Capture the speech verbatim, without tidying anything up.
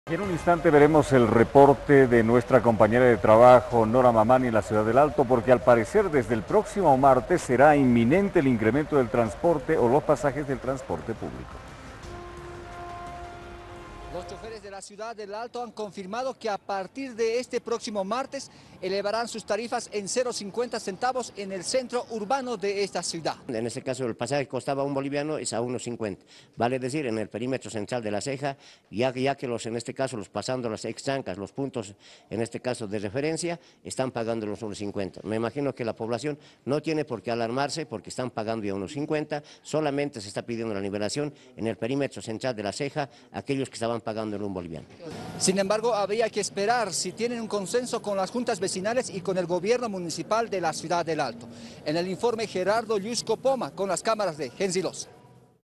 En un instante veremos el reporte de nuestra compañera de trabajo, Nora Mamani, en la ciudad del Alto, porque al parecer desde el próximo martes será inminente el incremento del transporte o los pasajes del transporte público. Los choferes de la ciudad del Alto han confirmado que a partir de este próximo martes elevarán sus tarifas en cero punto cincuenta centavos en el centro urbano de esta ciudad. En este caso el pasaje costaba un boliviano, es a uno cincuenta. Vale decir, en el perímetro central de La Ceja, ya, ya que los, en este caso, los pasando las exchancas, los puntos, en este caso de referencia, están pagando los uno cincuenta. Me imagino que la población no tiene por qué alarmarse porque están pagando ya uno cincuenta, solamente se está pidiendo la liberación en el perímetro central de La Ceja, aquellos que estaban pagando en un boliviano. Sin embargo, habría que esperar si tienen un consenso con las juntas vecinales y con el gobierno municipal de la ciudad del Alto. En el informe, Gerardo Llusco Poma, con las cámaras de Gensilos.